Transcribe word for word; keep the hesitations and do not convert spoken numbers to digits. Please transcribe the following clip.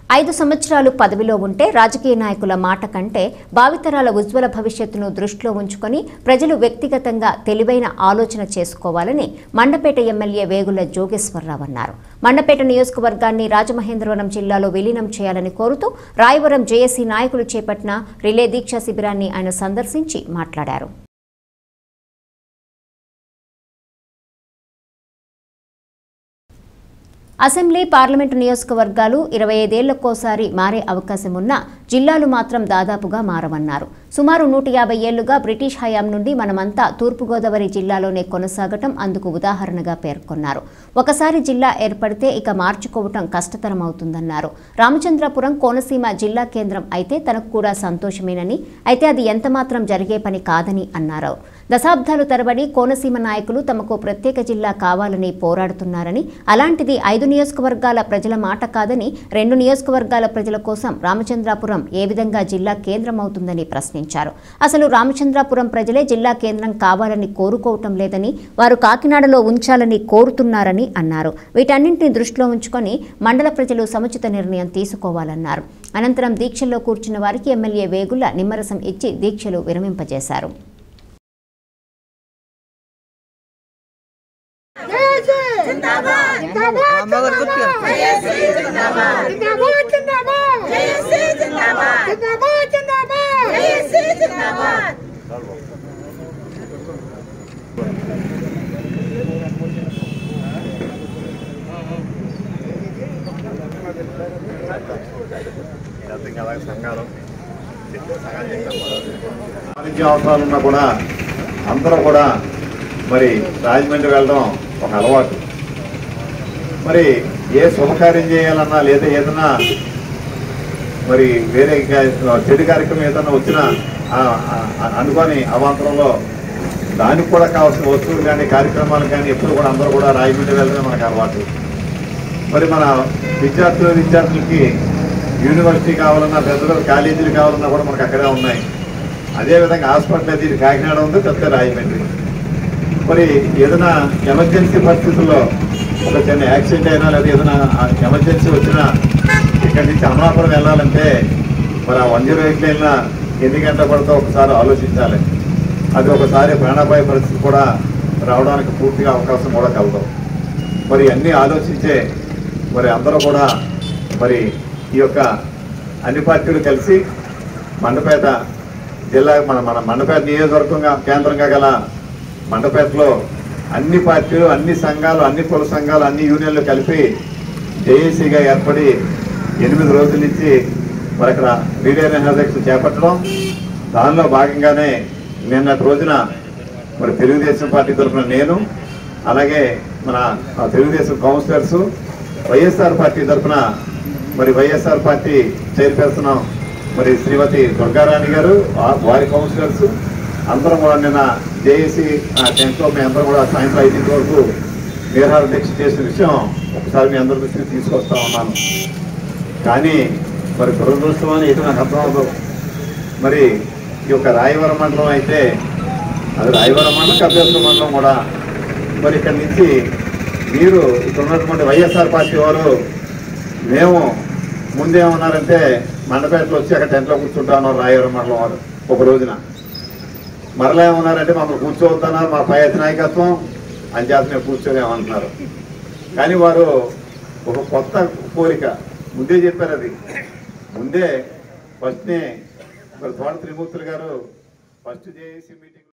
ఐదు సంవత్సరాలు పదవిలో ఉంటే రాజకీయ నాయకుల మాట కంటే భావితరాల ఉజ్వల భవిష్యత్తును దృష్టిలో ఉంచుకొని ప్రజలు వ్యక్తిగతంగా తెలివైన ఆలోచన చేసుకోవాలని మండపేట ఎమ్మెల్యే వేగుల జోగేశ్వరరావు అన్నారు. మండపేట నియోజకవర్గాన్ని రాజమహేంద్రవరం జిల్లాలో విలీనం చేయాలని కోరుతూ రాయవరం జేఏసీ నాయకులు చేపట్టిన రిలే దీక్షా శిబిరాన్ని ఆయన సందర్శించి మాట్లాడారు. అసెంబ్లీ పార్లమెంటు నియోజకవర్గాలు ఇరవై ఐదేళ్లకోసారి మారే అవకాశం ఉన్నా జిల్లాలు మాత్రం దాదాపుగా మారవన్నారు. సుమారు నూట యాభై ఏళ్లుగా బ్రిటిష్ హయాం నుండి మనమంతా తూర్పుగోదావరి జిల్లాలోనే కొనసాగటం అందుకు ఉదాహరణగా పేర్కొన్నారు. ఒకసారి జిల్లా ఏర్పడితే ఇక మార్చుకోవటం కష్టతరమవుతుందన్నారు. రామచంద్రపురం కోనసీమ జిల్లా కేంద్రం అయితే తనకు కూడా సంతోషమేనని, అయితే అది ఎంతమాత్రం జరిగే పని కాదని అన్నారు. దశాబ్దాలు తరబడి కోనసీమ నాయకులు తమకు ప్రత్యేక జిల్లా కావాలని పోరాడుతున్నారని, అలాంటిది ఐదు నియోజకవర్గాల ప్రజల మాట కాదని, రెండు నియోజకవర్గాల ప్రజల కోసం రామచంద్రాపురం ఏ విధంగా జిల్లా కేంద్రం అవుతుందని ప్రశ్నించారు. అసలు రామచంద్రాపురం ప్రజలే జిల్లా కేంద్రం కావాలని కోరుకోవటం లేదని, వారు కాకినాడలో ఉంచాలని కోరుతున్నారని అన్నారు. వీటన్నింటినీ దృష్టిలో ఉంచుకొని మండల ప్రజలు సముచిత నిర్ణయం తీసుకోవాలన్నారు. అనంతరం దీక్షల్లో కూర్చున్న వారికి ఎమ్మెల్యే వేగుల నిమ్మరసం ఇచ్చి దీక్షలు విరమింపజేశారు. అవసరాలున్నా కూడా అందరూ కూడా మరి రాజమండ్రి వెళ్ళడం ఒక అలవాటు. మరి ఏ శుభకార్యం చేయాలన్నా లేదా ఏదన్నా మరి వేరే చెడు కార్యక్రమం ఏదన్నా వచ్చినా అనుకోని అవాంతరంలో దానికి కూడా కావాల్సిన వస్తువులు కానీ కార్యక్రమాలు కానీ ఎప్పుడు కూడా అందరూ కూడా రాజమండ్రి వెళ్ళడమే మనకు అలవాటు. మరి మన విద్యార్థులు విద్యార్థులకి యూనివర్సిటీ కావాలన్నా పెద్ద పెద్ద కాలేజీలు కావాలన్నా కూడా మనకు అక్కడే ఉన్నాయి. అదేవిధంగా హాస్పిటల్ అది కాకినాడ ఉంది, పెద్ద రాజమండ్రి. మరి ఏదైనా ఎమర్జెన్సీ పరిస్థితుల్లో ఒక చిన్న యాక్సిడెంట్ అయినా లేదా ఏదైనా ఎమర్జెన్సీ వచ్చినా ఇక్కడి నుంచి అమలాపురం వెళ్ళాలంటే మరి ఆ వన్ జీరో ఎయిట్ లైన్లో ఎన్ని గంటల పడితే ఒకసారి ఆలోచించాలి. అది ఒకసారి ప్రాణాపాయ పరిస్థితి కూడా రావడానికి పూర్తిగా అవకాశం కూడా కలదు. మరి అన్నీ ఆలోచించే మరి అందరూ కూడా మరి ఈ యొక్క అన్ని పార్టీలు కలిసి మండపేట జిల్లా మన మన మండపేట నియోజకవర్గంగా కేంద్రంగా గల మండపేటలో అన్ని పార్టీలు అన్ని సంఘాలు అన్ని కుల సంఘాలు అన్ని యూనియన్లు కలిపి జేఏసీగా ఏర్పడి ఎనిమిది రోజుల నుంచి మరి అక్కడ రిలే నిరాదీక్ష చేపట్టడం, దానిలో భాగంగానే నిన్నటి రోజున మరి తెలుగుదేశం పార్టీ తరఫున నేను, అలాగే మన తెలుగుదేశం కౌన్సిలర్స్, వైఎస్ఆర్ పార్టీ తరఫున మరి వైఎస్ఆర్ పార్టీ చైర్పర్సన్ మరి శ్రీమతి దుర్గారాణి గారు, వారి కౌన్సిలర్స్ అందరం కూడా నిన్న జేఏసీ టెంట్లో మీ అందరం కూడా సాయంత్రం ఐదింటి వరకు నిరాహార దీక్ష చేసిన విషయం ఒకసారి మీ అందరి దృష్టికి తీసుకొస్తా ఉన్నాను. కానీ మరి దురదృష్టం అని ఇటు నాకు అర్థమవుతుంది. మరి ఈ యొక్క రాయవరం మండలం అయితే అది రాయవరం మండలం కపిలేశ్వరం మండలం కూడా మరి ఇక్కడి నుంచి మీరు ఇక్కడ ఉన్నటువంటి వైఎస్ఆర్ పార్టీ వారు మేము ముందేమన్నారంటే మండపేటలో వచ్చి అక్కడ టెంట్లో కూర్చుంటా ఉన్నారు రాయవరం మండలం వారు. ఒక రోజున మరలా ఏమన్నారంటే మమ్మల్ని కూర్చోవద్దన్నారు, మా పై నాయకత్వం అని చేత మేము కూర్చోలేమంటున్నారు. కానీ వారు ఒక కొత్త కోరిక ముందే చెప్పారు. అది ముందే ఫస్ట్నే మరి తోట త్రిమూర్తులు గారు ఫస్ట్ జేఏసీ మీటింగ్